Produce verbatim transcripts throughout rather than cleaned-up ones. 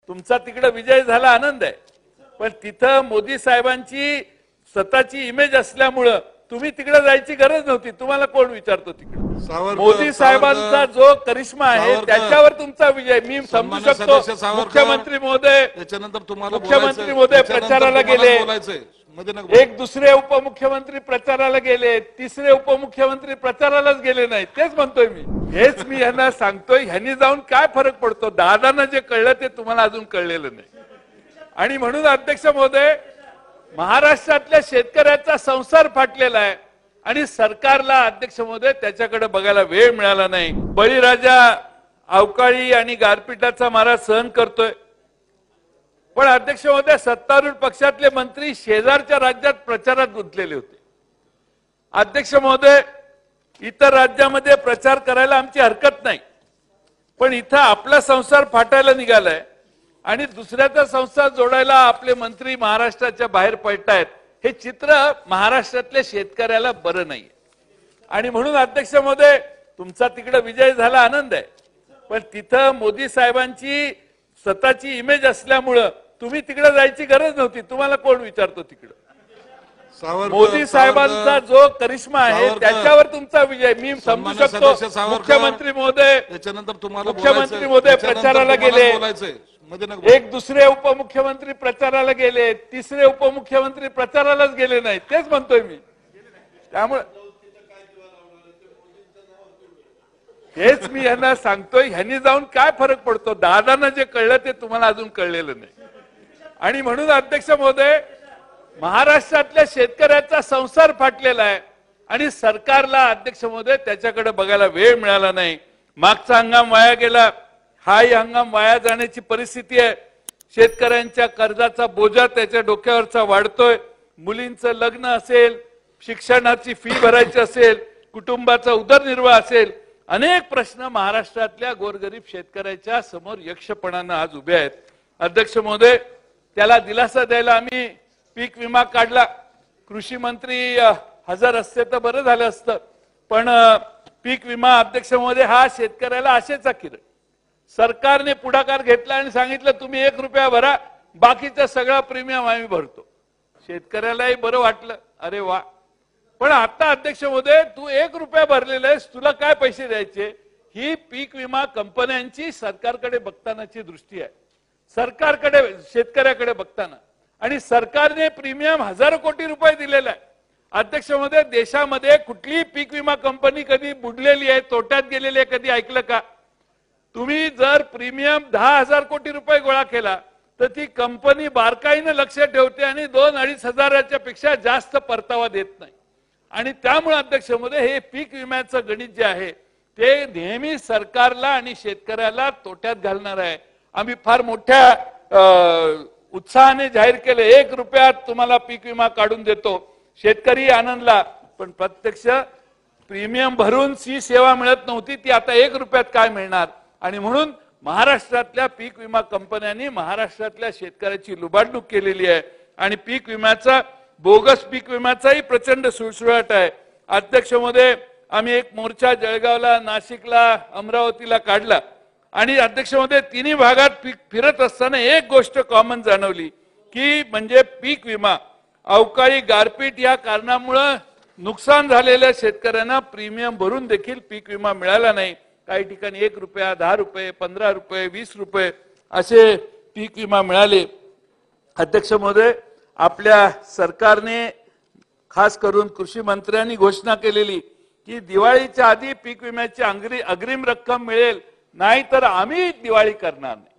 तुमचा तिकडे विजय झाला, आनंद आहे, पण तिथं मोदी साहेबांची स्वतःची इमेज असल्यामुळं तुम्ही तिकडे जायची गरज नव्हती. तुम्हाला कोण विचारतो तिकडे? मोदी साहेबांचा जो करिश्मा आहे त्याच्यावर तुमचा विजय. मी समजू शकतो मुख्यमंत्री महोदय त्याच्यानंतर तुम्हाला मुख्यमंत्री महोदय प्रचाराला गेले, एक दुसरे उपमुख्यमंत्री प्रचाराला गेले, तिसरे उपमुख्यमंत्री प्रचारालाच गेले नाही. तेच म्हणतोय मी, हेच मी यांना सांगतोय. ह्यांनी जाऊन काय फरक पडतो? दादांना जे कळलं ते तुम्हाला अजून कळलेलं नाही. आणि म्हणून अध्यक्ष महोदय, महाराष्ट्रातल्या शेतकऱ्याचा संसार फाटलेला आहे आणि सरकारला अध्यक्ष महोदय त्याच्याकडे बघायला वेळ मिळाला नाही. बळीराजा अवकाळी आणि गारपिटाचा मारा सहन करतोय, पण अध्यक्ष महोदय सत्तारूढ पक्षातले मंत्री शेजारच्या राज्यात प्रचारात गुंतलेले होते. अध्यक्ष महोदय, इतर राज्यामध्ये प्रचार करायला आमची हरकत नाही, पण इथं आपला संसार फाटायला निघालाय आणि दुसऱ्याचा संसार जोडायला आपले मंत्री महाराष्ट्राच्या बाहेर पडतायत. हे चित्र महाराष्ट्रातल्या शेतकऱ्याला बरं नाही. आणि म्हणून अध्यक्ष महोदय, तुमचा तिकडे विजय झाला, आनंद आहे, पण तिथं मोदी साहेबांची स्वतःची इमेज असल्यामुळं तुम्ही तिकडे जायची गरज नव्हती. तुम्हाला कोण विचारतो तिकडे? मोदी साहेबांचा जो करिश्मा आहे त्याच्यावर तुमचा विजय. मी समजू शकतो मुख्यमंत्री महोदय त्याच्यानंतर तुम्हाला मुख्यमंत्री महोदय प्रचाराला गेले, एक दुसरे उपमुख्यमंत्री प्रचाराला गेले, तिसरे उपमुख्यमंत्री प्रचारालाच गेले नाही. तेच म्हणतोय मी. त्यामुळे हेच मी यांना सांगतोय. ह्यांनी जाऊन काय फरक पडतो? दादांना जे कळलं ते तुम्हाला अजून कळलेलं नाही. आणि म्हणून अध्यक्ष महोदय, महाराष्ट्रातल्या शेतकऱ्याचा संसार फाटलेला आहे आणि सरकारला अध्यक्ष महोदय त्याच्याकडे बघायला वेळ मिळाला नाही. मागचा हंगाम वाया गेला, हाही हंगाम वाया जाण्याची परिस्थिती आहे. शेतकऱ्यांच्या कर्जाचा बोजा त्याच्या डोक्यावरचा वाढतोय. मुलींचं लग्न असेल, शिक्षणाची फी भरायची असेल, कुटुंबाचा उदरनिर्वाह असेल, अनेक प्रश्न महाराष्ट्रातल्या गोरगरीब शेतकऱ्याच्या समोर यक्षपणानं आज उभे आहेत. अध्यक्ष महोदय, त्याला दिलासा द्यायला आम्ही पीक विमा काढला. कृषी मंत्री हजर असते तर बरं झालं असतं, पण पीक विमा अध्यक्ष महोदय हा शेतकऱ्याला आशेचा किरण. सरकारने पुढाकार घेतला आणि सांगितलं तुम्ही एक रुपया भरा, बाकीचा सगळा प्रीमियम आम्ही भरतो. शेतकऱ्यालाही बरं वाटलं, अरे वा. पण आता अध्यक्ष महोदय, तू एक रुपया भरलेला आहेस, तुला काय पैसे द्यायचे? ही पीक विमा कंपन्यांची सरकारकडे बघतानाची दृष्टी आहे. सरकारकडे शेतकऱ्याकडे बघताना, आणि सरकारने प्रीमियम हजारो कोटी रुपये दिलेला आहे. अध्यक्ष महोदय, देशामध्ये कुठलीही पीक विमा कंपनी कधी बुडलेली आहे, तोट्यात गेलेली आहे, कधी ऐकलं का? तुम्ही जर प्रीमियम दहा हजार कोटी रुपये गोळा केला तर ती कंपनी बारकाईने लक्ष ठेवते आणि दोन अडीच हजाराच्या पेक्षा जास्त परतावा देत नाही. आणि त्यामुळे अध्यक्ष महोदय, हे पीक विम्याचं गणित जे आहे ते नेहमी सरकारला आणि शेतकऱ्याला तोट्यात घालणार आहे. आम्ही फार मोठ्या उत्साहाने जाहीर केले, एक रुपयात तुम्हाला पीक विमा काढून देतो. शेतकरी आनंदला, पण प्रत्यक्ष प्रीमियम भरून सी सेवा मिळत नव्हती, ती आता एक रुपयात काय मिळणार? आणि म्हणून महाराष्ट्रातल्या पीक विमा कंपन्यांनी महाराष्ट्रातल्या शेतकऱ्याची लुबाडणूक केलेली आहे आणि पीक विम्याचा, बोगस पीक विम्याचाही प्रचंड सुळसुळाट आहे. अध्यक्ष महोदय, आम्ही एक मोर्चा जळगावला, नाशिकला, अमरावतीला काढला आणि अध्यक्ष महोदय, तिन्ही भागात पीक फिरत असताना एक गोष्ट कॉमन जाणवली, की म्हणजे पीक विमा. अवकाळी गारपीट या कारणामुळे नुकसान झालेल्या शेतकऱ्यांना प्रीमियम भरून देखील पीक विमा मिळाला नाही. काही ठिकाणी एक रुपया, दहा रुपये, पंधरा रुपये, वीस रुपये असे पीक विमा मिळाले. अध्यक्ष महोदय, आपल्या सरकारने खास करून कृषी मंत्र्यांनी घोषणा केलेली की दिवाळीच्या आधी पीक विम्याची अग्रिम रक्कम मिळेल, नाही तर आम्ही दिवाळी करणार नाही.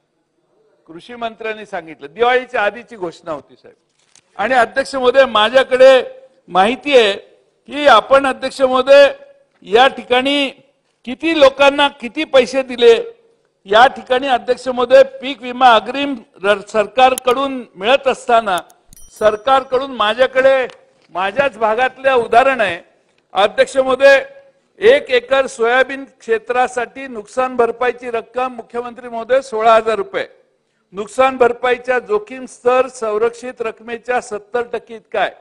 कृषी मंत्र्यांनी सांगितलं, दिवाळीच्या आधीची घोषणा होती साहेब. आणि अध्यक्ष महोदय, माझ्याकडे माहिती आहे की आपण अध्यक्ष महोदय या ठिकाणी किती लोकांना किती पैसे दिले. या ठिकाणी अध्यक्ष महोदय, पीक विमा अग्रिम सरकारकडून मिळत असताना सरकारकडून माझ्याकडे माझ्याच भागातलं उदाहरण आहे. अध्यक्ष महोदय, एक एकर सोयाबीन क्षेत्रासाठी नुकसान भरपाईची रक्कम मुख्यमंत्री महोदय सोळा हजार रुपये. नुकसान भरपाईच्या जोखीम स्तर संरक्षित रकमेच्या सत्तर टक्के इतका आहे.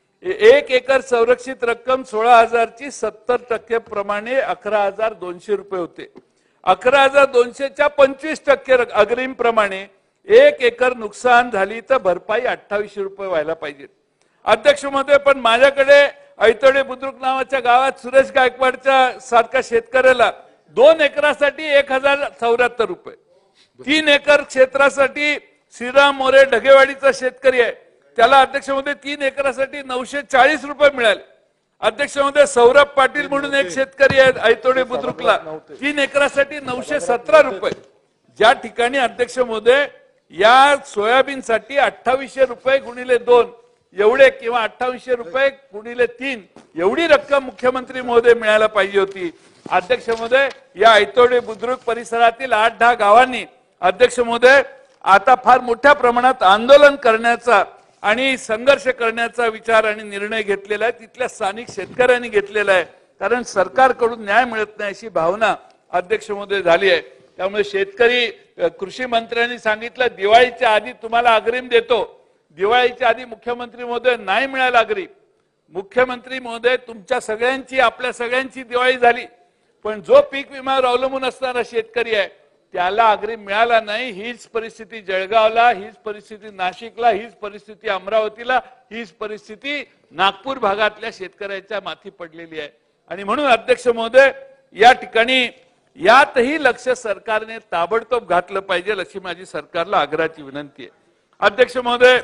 एक एकर संरक्षित रक्कम सोळा हजारची सत्तर टक्के प्रमाणे अकरा हजार दोनशे रुपये होते. अकरा हजार दोनशेच्या पंचवीस टक्के अग्रिम प्रमाणे एक एकर नुकसान झाली तर भरपाई अठ्ठावीसशे रुपये व्हायला पाहिजे. अध्यक्ष महोदय, पण माझ्याकडे ऐतोडे बुद्रुक नावाच्या गावात सुरेश गायकवाडच्या सारख्या शेतकऱ्याला दोन एकरासाठी एक हजार चौऱ्याहत्तर रुपये, तीन एकर क्षेत्रासाठी श्रीराम मोरे ढगेवाडीचा शेतकरी आहे, त्याला अध्यक्ष महोदय तीन एकरासाठी नऊशे चाळीस रुपये मिळाले. अध्यक्ष महोदय, सौरभ पाटील म्हणून एक शेतकरी आहेत ऐतोडे बुद्रुकला, तीन एकरासाठी नऊशे सतरा रुपये. ज्या ठिकाणी अध्यक्ष महोदय या सोयाबीनसाठी अठ्ठावीसशे रुपये गुणिले दोन एवढे किंवा अठ्ठावीसशे रुपये गुणिले तीन एवढी रक्कम मुख्यमंत्री महोदय मिळायला पाहिजे होती. अध्यक्ष महोदय, या ऐतोडे बुद्रुक परिसरातील आठ दहा गावांनी अध्यक्ष महोदय आता फार मोठ्या प्रमाणात आंदोलन करण्याचा आणि संघर्ष करण्याचा विचार आणि निर्णय घेतलेला आहे. तिथल्या स्थानिक शेतकऱ्यांनी घेतलेला आहे, कारण सरकारकडून न्याय मिळत नाही अशी भावना अध्यक्ष महोदय झाली आहे. त्यामुळे शेतकरी कृषी मंत्र्यांनी सांगितलं दिवाळीच्या आधी तुम्हाला अग्रिम देतो. दिवाळीच्या आधी मुख्यमंत्री महोदय नाही मिळाला अग्रिम. मुख्यमंत्री महोदय, तुमच्या सगळ्यांची आपल्या सगळ्यांची दिवाळी झाली, पण जो पीक विम्यावर अवलंबून असणारा शेतकरी आहे त्याला अग्रिम मिळाला नाही. हीच परिस्थिती जळगावला, हीच परिस्थिती नाशिकला, हीच परिस्थिती अमरावतीला, हीच परिस्थिती नागपूर भागातल्या शेतकऱ्याच्या माथी पडलेली आहे. आणि म्हणून अध्यक्ष महोदय या ठिकाणी यातही लक्ष सरकारने ताबडतोब घातलं पाहिजे अशी माझी सरकारला आग्रहाची विनंती आहे. अध्यक्ष महोदय,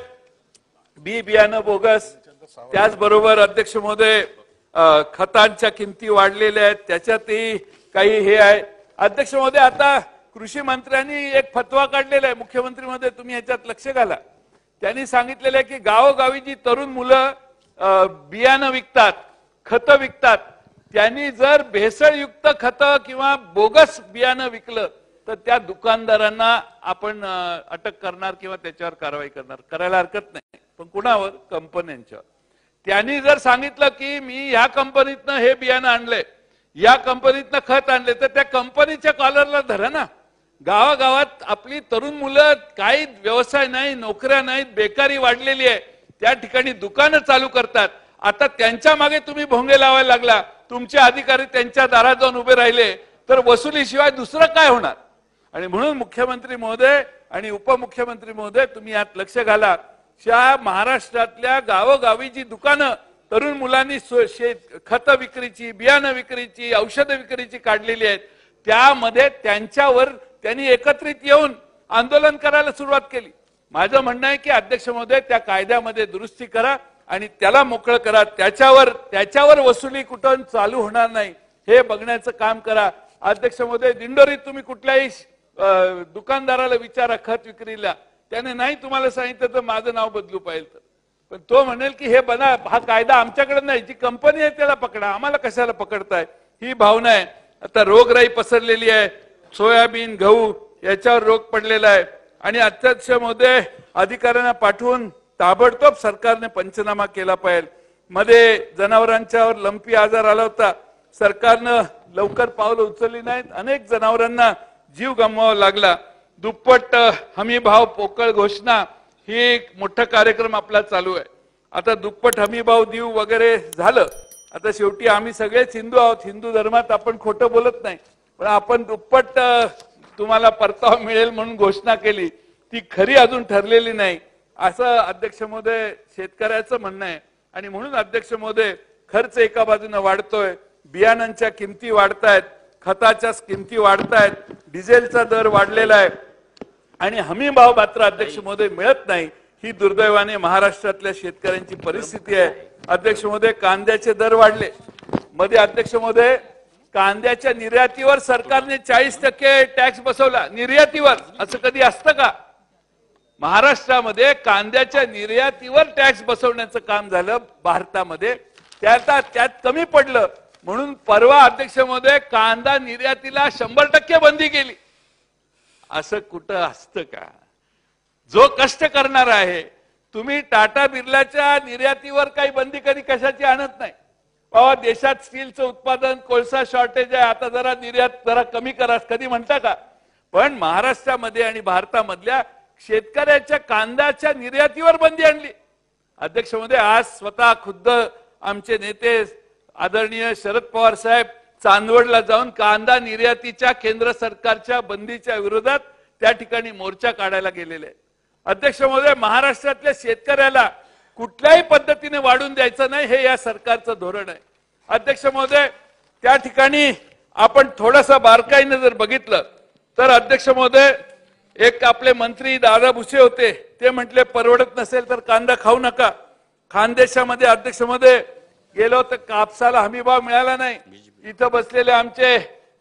बी बियाणं बोगस, त्याचबरोबर अध्यक्ष महोदय खतांच्या किमती वाढलेल्या आहेत, त्याच्यातही काही हे आहे. अध्यक्ष महोदय, आता कृषी मंत्र्यांनी एक फतवा काढलेला आहे, मुख्यमंत्री महोदय तुम्ही याच्यात लक्ष घाला. त्यांनी सांगितलेलं आहे की गावोगावी जी तरुण मुलं बियाणं विकतात, खतं विकतात, त्यांनी जर भेसळयुक्त खतं किंवा बोगस बियाणं विकलं तर त्या दुकानदारांना आपण अटक करणार किंवा त्याच्यावर कारवाई करणार. करायला हरकत नाही, पण कुणावर? कंपन्यांच्यावर. त्यांनी जर सांगितलं की मी ह्या कंपनीतनं हे बियाणं आणलंय, या कंपनीतनं खत आणले, तर त्या कंपनीच्या कॉलरला धरा ना. गावागावात आपली तरुण मुलं, काही व्यवसाय नाही, नोकऱ्या नाहीत, बेकारी वाढलेली आहे, त्या ठिकाणी दुकानं चालू करतात. आता त्यांच्या मागे तुम्ही भोंगे लावायला लागला, तुमचे अधिकारी त्यांच्या दारात जाऊन उभे राहिले तर वसुलीशिवाय दुसरं काय होणार? आणि म्हणून मुख्यमंत्री महोदय आणि उपमुख्यमंत्री महोदय तुम्ही यात लक्ष घाला. त्या महाराष्ट्रातल्या गावोगावी जी दुकानं तरुण मुलांनी खत विक्रीची, बियाणं विक्रीची, औषध विक्रीची काढलेली आहेत, त्यामध्ये त्यांच्यावर त्यांनी एकत्रित येऊन आंदोलन करायला सुरुवात केली. माझं म्हणणं आहे की अध्यक्ष महोदय त्या कायद्यामध्ये दुरुस्ती करा आणि त्याला मोकळं करा. त्याच्यावर त्याच्यावर वसुली कुठून चालू होणार नाही हे बघण्याचं काम करा. अध्यक्ष महोदय, दिंडोरीत तुम्ही कुठल्याही दुकानदाराला विचारा खत विक्रीला, त्याने नाही तुम्हाला सांगितलं तर माझं नाव बदलू पाहिजे, पण तो म्हणेल की हे बना, हा कायदा आमच्याकडे नाही, जी कंपनी आहे त्याला पकडा, आम्हाला कशाला पकडताय, ही भावना आहे. आता रोगराई पसरलेली आहे, सोयाबीन, गहू याच्यावर रोग पडलेला आहे आणि अध्यक्ष महोदय अधिकाऱ्यांना पाठवून ताबडतोब सरकारने पंचनामा केला पाहिजे. मध्ये जनावरांच्यावर लंपी आजार आला होता, सरकारनं लवकर पावलं उचलली नाहीत, अनेक जनावरांना जीव गमवावा लागला. दुप्पट हमी भाव पोकळ घोषणा ही एक मोठा कार्यक्रम आपला चालू आहे. आता दुप्पट हमी भाव देऊ वगैरे झालं. आता शेवटी आम्ही सगळेच हिंदू आहोत, हिंदू धर्मात आपण खोटं बोलत नाही, पण आपण दुप्पट तुम्हाला परतावा मिळेल म्हणून घोषणा केली, ती खरी अजून ठरलेली नाही असं अध्यक्ष महोदय शेतकऱ्याचं म्हणणं आहे. आणि म्हणून अध्यक्ष महोदय खर्च एका बाजूने वाढतोय, बियाणांच्या किमती वाढतायत, खताच्या किमती वाढतायत, डिझेलचा दर वाढलेला आहे आणि हमी भाव मात्र अध्यक्ष महोदय मिळत नाही. ही दुर्दैवाने महाराष्ट्रातल्या शेतकऱ्यांची परिस्थिती आहे. अध्यक्ष महोदय कांद्याचे दर वाढले. मध्ये अध्यक्ष महोदय कांद्याच्या निर्यातीवर सरकारने चाळीस टक्के टॅक्स बसवला. निर्यातीवर असं कधी असतं का? महाराष्ट्रामध्ये कांद्याच्या निर्यातीवर टॅक्स बसवण्याचं काम झालं भारतामध्ये, त्यात त्यात कमी पडलं म्हणून परवा अध्यक्ष महोदय कांदा निर्यातीला शंभर टक्के बंदी केली. असं कुठं असतं का? जो कष्ट करणार आहे, तुम्ही टाटा बिर्लाच्या निर्यातीवर काही बंदी कधी कशाची आणत नाही. बाबा देशात स्टीलचं उत्पादन, कोळसा शॉर्टेज आहे, आता जरा निर्यात जरा कमी करा कधी म्हणता का? पण महाराष्ट्रामध्ये आणि भारतामधल्या शेतकऱ्याच्या कांद्याच्या निर्यातीवर बंदी आणली. अध्यक्ष महोदय आज स्वतः खुद्द आमचे नेते आदरणीय शरद पवार साहेब चांदवडला जाऊन कांदा निर्यातीच्या केंद्र सरकारच्या बंदीच्या विरोधात त्या ठिकाणी मोर्चा काढायला गेलेले. अध्यक्ष महोदय, महाराष्ट्रातल्या शेतकऱ्याला कुठल्याही पद्धतीने वाढून द्यायचं नाही, हे या सरकारचं धोरण आहे. अध्यक्ष महोदय, त्या ठिकाणी आपण थोडंसं बारकाईने जर बघितलं तर अध्यक्ष महोदय, एक आपले मंत्री दादा भुसे होते, ते म्हटले परवडत नसेल तर कांदा खाऊ नका. खानदेशामध्ये अध्यक्ष महोदय गेलो तर कापसाला हमीभाव मिळाला नाही. इथं बसलेले आमचे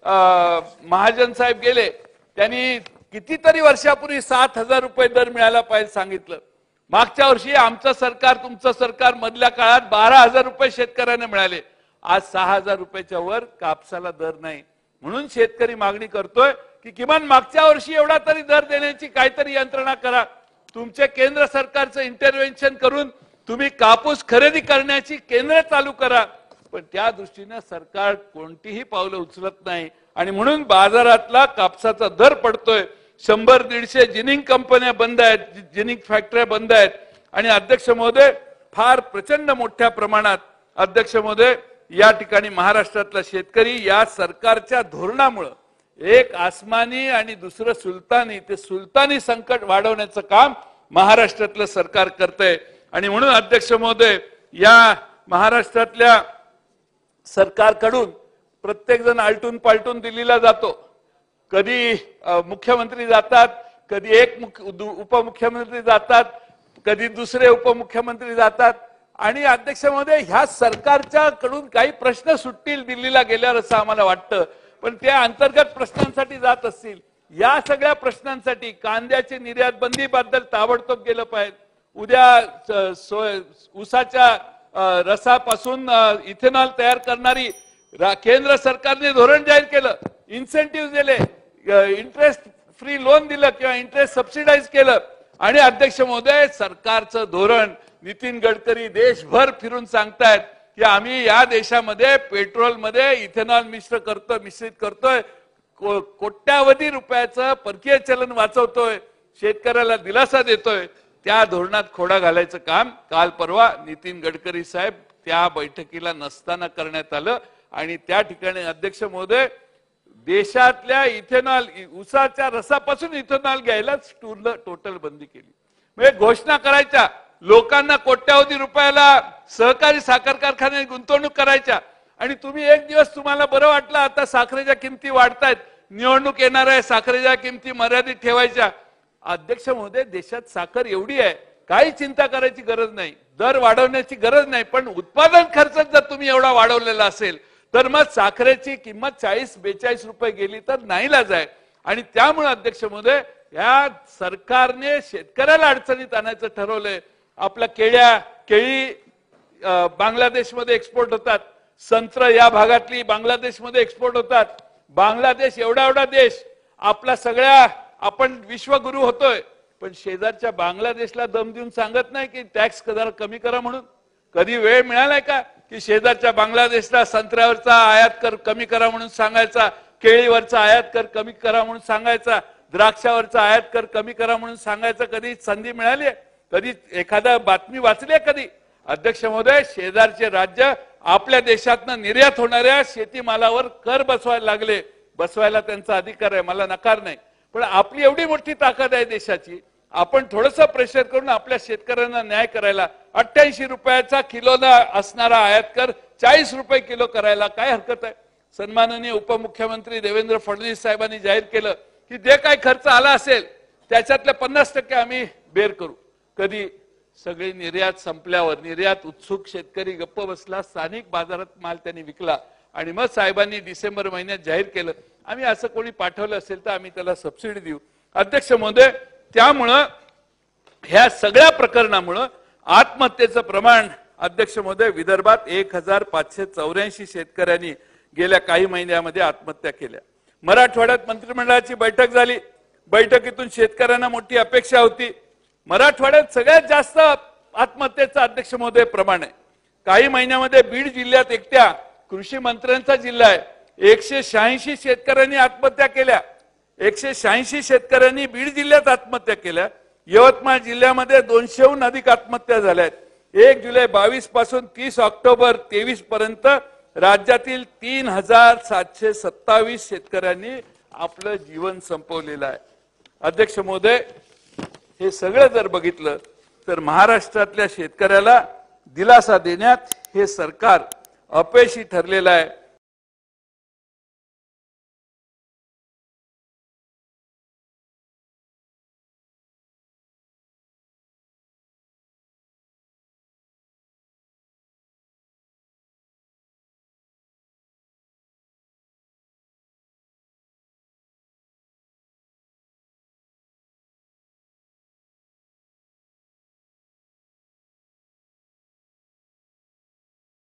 महाजन साहेब गेले, त्यांनी कितीतरी वर्षापूर्वी सात हजार रुपये दर मिळाला पाहिजे सांगितलं. मागच्या वर्षी आमचं सरकार तुमचं सरकार मधल्या काळात बारा हजार रुपये शेतकऱ्यांना मिळाले. आज सहा हजार रुपयाच्या वर कापसाला दर नाही. म्हणून शेतकरी मागणी करतोय की किमान मागच्या वर्षी एवढा तरी दर देण्याची काहीतरी यंत्रणा करा. तुमचे केंद्र सरकारचं इंटरव्हेन्शन करून तुम्ही कापूस खरेदी करण्याची केंद्र चालू करा. पण त्या दृष्टीने सरकार कोणतीही पावलं उचलत नाही आणि म्हणून बाजारातला कापसाचा दर पडतोय. शंभर दीडशे जिनिंग कंपन्या बंद आहेत, जिनिंग फॅक्टऱ्या बंद आहेत. आणि अध्यक्ष महोदय, फार प्रचंड मोठ्या प्रमाणात अध्यक्ष महोदय या ठिकाणी महाराष्ट्रातला शेतकरी या सरकारच्या धोरणामुळे एक आसमानी आणि दुसरं सुलतानी, ते सुलतानी संकट वाढवण्याचं काम महाराष्ट्रातलं सरकार करतंय. आणि म्हणून अध्यक्ष महोदय, या महाराष्ट्रातल्या सरकारकडून प्रत्येक जण आलटून पालटून दिल्लीला जातो. कधी मुख्यमंत्री जातात, कधी एक उपमुख्यमंत्री जातात, कधी दुसरे उपमुख्यमंत्री जातात. आणि अध्यक्ष महोदय, ह्या सरकारच्या कडून काही प्रश्न सुटतील दिल्लीला गेल्यावर असं आम्हाला वाटतं. पण त्या अंतर्गत प्रश्नांसाठी जात असतील. या सगळ्या प्रश्नांसाठी कांद्याची निर्यात बंदी बद्दल ताबडतोब गेलं पाहिजे. उद्या ऊसाच्या रसापासून इथेनॉल तयार करणारी केंद्र सरकारने धोरण जाहीर केलं, इन्सेंटिव्ह दिले, इंटरेस्ट फ्री लोन दिलं किंवा इंटरेस्ट सबसिडाइज केलं. आणि अध्यक्ष महोदय, सरकारचं धोरण नितीन गडकरी देशभर फिरून सांगतायत की आम्ही या देशामध्ये पेट्रोलमध्ये इथेनॉल मिश्र करतो मिश्रित करतोय, कोट्यावधी रुपयाचं परकीय चलन वाचवतोय, शेतकऱ्याला दिलासा देतोय. त्या धोरणात खोडा घालायचं काम काल परवा नितीन गडकरी साहेब त्या बैठकीला नसताना करण्यात आलं. आणि त्या ठिकाणी अध्यक्ष महोदय, देशातल्या इथेनॉल ऊसाच्या रसापासून इथेनॉल घ्यायला टोटल बंदी केली. म्हणजे घोषणा करायच्या, लोकांना कोट्यावधी रुपयाला सहकारी साखर कारखान्यात गुंतवणूक करायच्या. आणि तुम्ही एक दिवस तुम्हाला बरं वाटलं, आता साखरेच्या किमती वाढतायत, निवडणूक येणार आहे, साखरेच्या किमती मर्यादित ठेवायच्या. अध्यक्ष महोदय, देशात साखर एवढी आहे, काही चिंता करायची गरज नाही, दर वाढवण्याची गरज नाही. पण उत्पादन खर्च जर तुम्ही एवढा वाढवलेला असेल तर मग साखरेची किंमत चाळीस बेचाळीस रुपये गेली तर नाईलाज आहे. आणि त्यामुळे अध्यक्ष महोदय, या सरकारने शेतकऱ्याला अडचणीत आणायचं ठरवलंय. आपल्या केळ्या केळी बांगलादेशमध्ये एक्सपोर्ट होतात, संत्र या भागातली बांगलादेशमध्ये एक्सपोर्ट होतात. बांगलादेश एवढा एवढा देश, आपला सगळ्या आपण विश्वगुरु होतोय, पण शेजारच्या बांगलादेशला दम देऊन सांगत नाही की टॅक्स जरा कमी करा म्हणून. कधी वेळ मिळालाय का की शेजारच्या बांगलादेशला संत्र्यावरचा आयात कर कमी करा म्हणून सांगायचा, केळीवरचा आयात कर कमी करा म्हणून सांगायचा, द्राक्षावरचा आयात कर कमी करा म्हणून सांगायचा? कधी संधी मिळाली आहे? कधी एखादा बातमी वाचली आहे कधी? अध्यक्ष महोदय, शेजारचे राज्य आपल्या देशातनं निर्यात होणाऱ्या शेतीमालावर कर बसवायला लागले. बसवायला त्यांचा अधिकार आहे, मला नकार नाही. पण आपली एवढी मोठी ताकद आहे देशाची, आपण थोडंसं प्रेशर करून आपल्या शेतकऱ्यांना न्याय करायला अठ्ठ्याऐंशी रुपयाचा किलोला असणारा आयात कर चाळीस रुपये किलो करायला काय हरकत आहे? सन्माननीय उपमुख्यमंत्री देवेंद्र फडणवीस साहेबांनी जाहीर केलं की जे काही खर्च आला असेल त्याच्यातले पन्नास टक्के आम्ही बेर करू. कधी सगळी निर्यात संपल्यावर निर्यात उत्सुक शेतकरी गप्प बसला, स्थानिक बाजारात माल त्यांनी विकला आणि मग साहेबांनी डिसेंबर महिन्यात जाहीर केलं आम्ही असं कोणी पाठवलं असेल तर आम्ही त्याला सबसिडी देऊ. अध्यक्ष महोदय, त्यामुळं ह्या सगळ्या प्रकरणामुळं आत्महत्येचं प्रमाण अध्यक्ष महोदय विदर्भात एक हजार पाचशे चौऱ्याऐंशी शेतकऱ्यांनी गेल्या काही महिन्यामध्ये आत्महत्या केल्या. मराठवाड्यात मंत्रिमंडळाची बैठक झाली, बैठकीतून शेतकऱ्यांना मोठी अपेक्षा होती. मराठवाड्यात सगळ्यात जास्त आत्महत्येचं अध्यक्ष महोदय प्रमाण आहे. काही महिन्यामध्ये बीड जिल्ह्यात एकट्या कृषी मंत्र्यांचा जिल्हा आहे, एकशे शहाऐंशी शेतकऱ्यांनी आत्महत्या केल्या. एकशे शहाऐंशी शेतकऱ्यांनी बीड जिल्ह्यात आत्महत्या केल्या. यवतमाळ जिल्ह्यामध्ये दोनशेहून अधिक आत्महत्या झाल्या आहेत. एक जुलै बावीस पासून तीस ऑक्टोबर तेवीस पर्यंत राज्यातील तीन हजार सातशे सत्तावीस शेतकऱ्यांनी आपलं जीवन संपवलेलं आहे. अध्यक्ष महोदय, हे सगळं जर बघितलं तर महाराष्ट्रातल्या शेतकऱ्याला दिलासा देण्यात हे सरकार अपयशी ठरलेलं आहे.